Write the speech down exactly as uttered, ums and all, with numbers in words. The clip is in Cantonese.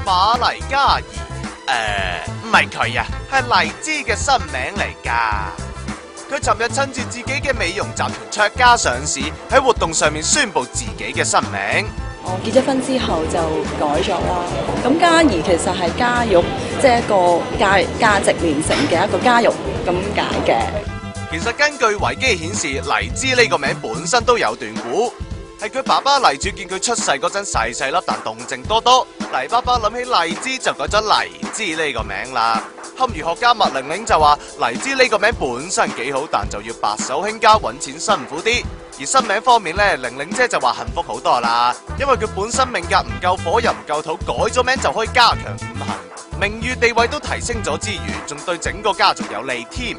馬黎嘉兒。誒，唔係佢啊，係黎姿嘅新名嚟噶。佢尋日趁住自己嘅美容集團卓家上市，喺活動上面宣布自己嘅新名。 我結咗婚之後就改咗啦。咁嘉兒其實係家玉，即係一個價價值連城嘅一個家玉咁解嘅。 其實根據維基顯示，黎姿呢個名本身都有段古，係佢爸爸黎柱見佢出世嗰陣細細粒，但動靜多多。黎爸爸諗起黎姿就改咗黎姿呢個名啦。堪輿學家麥玲玲就話，黎姿呢個名本身幾好，但就要白手興家，揾錢辛苦啲。而新名方面呢，玲玲姐就話幸福好多啦，因為佢本身命格唔夠火又唔夠土，改咗名就可以加強五行，名譽地位都提升咗之餘，仲對整個家族有利添。